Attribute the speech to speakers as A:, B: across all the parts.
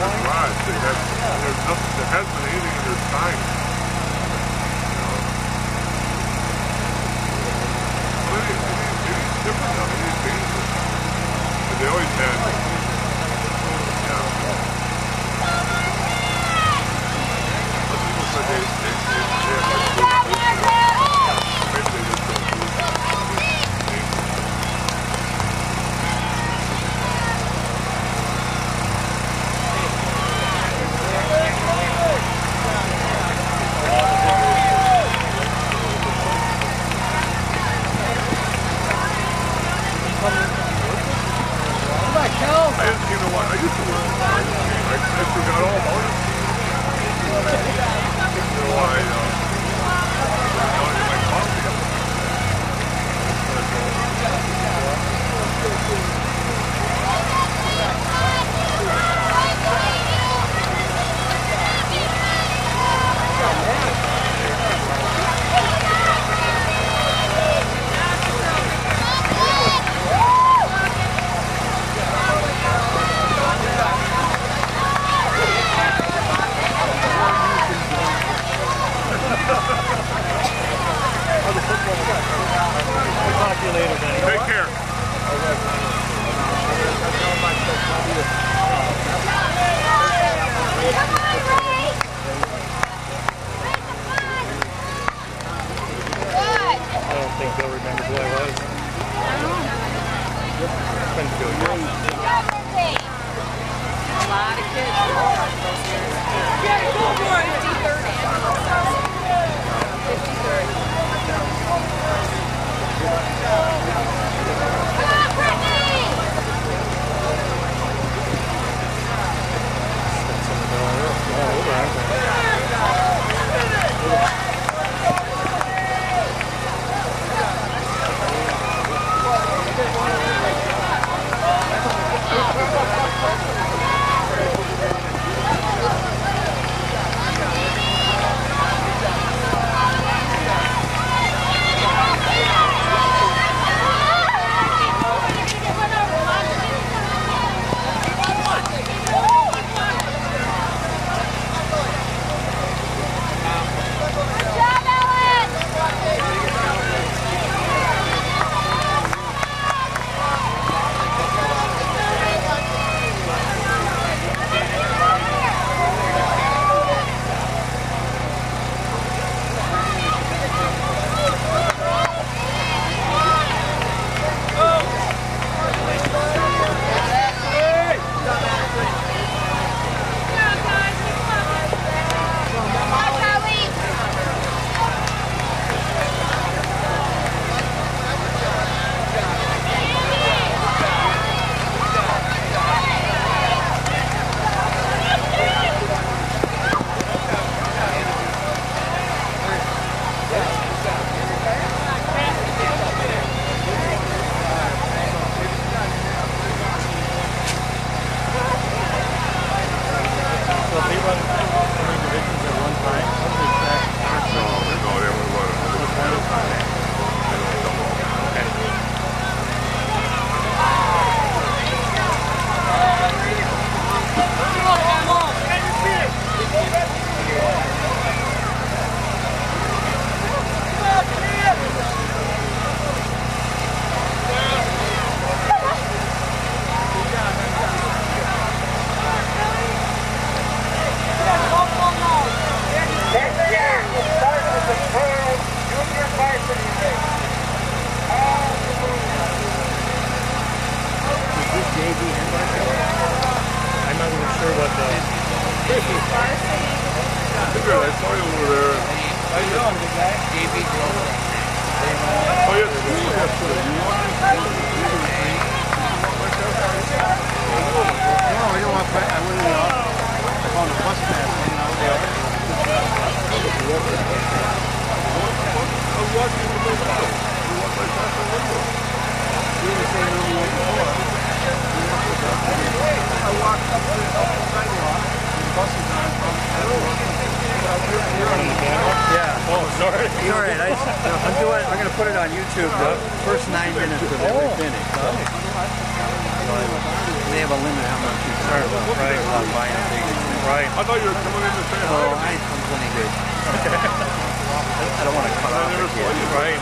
A: garage. There hasn't been anything in their sign. Maybe it's different now. Maybe it's dangerous. But they always had. People said they maybe they just don't do it. You know what? I used to work. I forgot all about it. You know, I in my coffee. Take care.
B: I don't think they'll remember who I was.
C: A lot of kids. Yeah, go for it. 50-30. 50-30.
B: I'm not even sure what the...
A: I saw you over there.
D: How you doing, big guy? JB Global.
A: Oh, yes, yesterday.
D: No, we don't want to. I went in the office. I found a bus pass hanging out there.
A: I was watching the window. You walked right past the window.
D: You were saying no more before. I walked up the sidewalk. The bus is on.
B: Yeah. Oh, sorry.
D: You're all right. I'm going to put it on YouTube. The first 9 minutes of every finish. they have a limit how much you
B: Sure, right.
D: without buying a big.
B: Right.
A: I thought you were coming in to say hi.
D: Oh, I'm plenty good. I don't want to cut off the kid.
B: Right.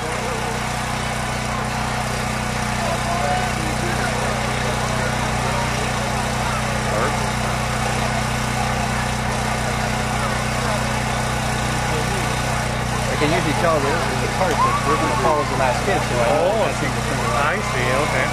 D: I can usually tell the part that we're going to follow the last kid, so I know
B: Oh,
D: that's the turn around.
B: I see. Okay.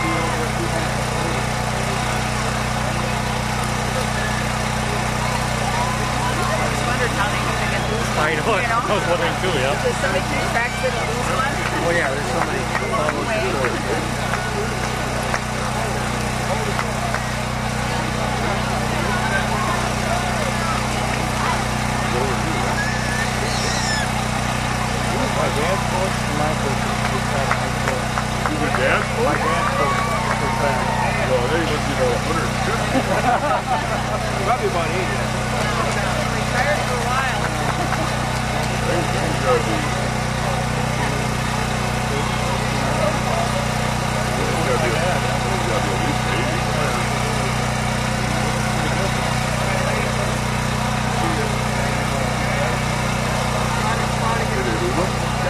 C: I just wondered how they knew to get loose one.
B: I know. I was wondering too. Yeah.
C: Does somebody keep tracks of the loose one?
D: Oh yeah, there's so many follows the story. My dance coach and my coach was back in high school.
A: You were dance coach?
D: My dance coach was back.
A: Well, they must be about 150.
D: Probably about 80.
C: Retired for a while.
A: They gotta be. They gotta be at least 80. Did they lose them?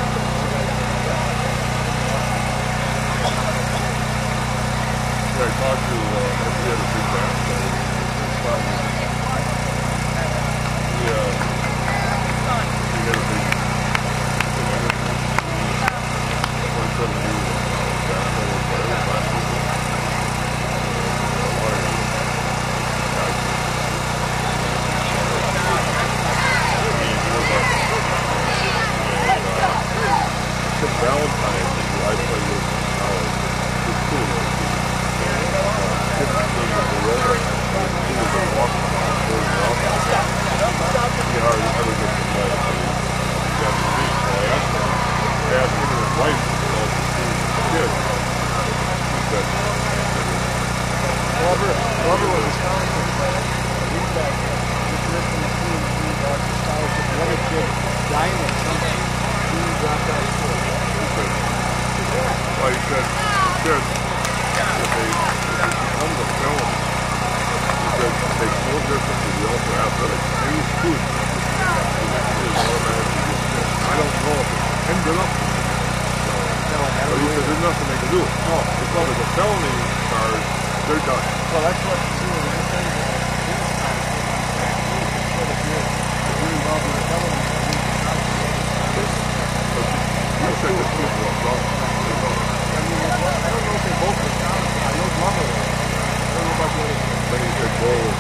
A: Yeah, I talked to, he had a big band. Yeah. He had a big, Valentine, I played with in college. It's cool. Robert was a scholarship player. He's back there. Just missing the team. He got the scholarship. The other kid, Diamond, something. He dropped out of school. Well, he said, if they become the film, he said, it makes no difference if you also athletics. Any student is automatically get fit. I don't know if it ended up. But he said, there's nothing they can do. No, as long as a felony charge, they're done. Well, that's what you see with anything. If you're involved in a felony, I said this kid was wrong. I mean, I don't know if they both were found. I know Glover was. I don't know about the other one. Then he said Bull is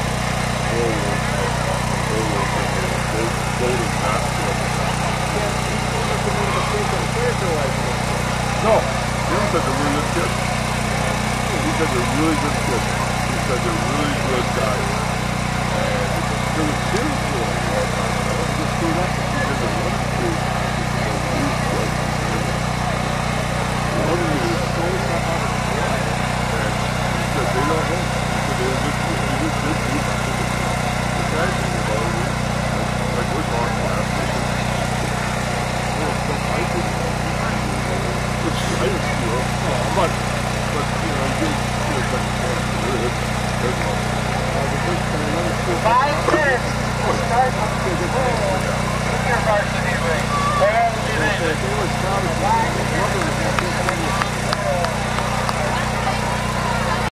A: not good. Yeah, he must have made a mistake on the character-wise. No, Jim said they're really good kids. He said they're really good kids. He said they're really good guys. And there was kids for a long time. I don't just do that. He said the one kid was really good. One of them was so tough. And he said they don't know. He said they were just good people. The guys in the ballroom, like we're talking last week. I didn't steal it. But you know, you did steal something. There's no.
E: 5 minutes. Start your varsity ring.
D: If they were scouted,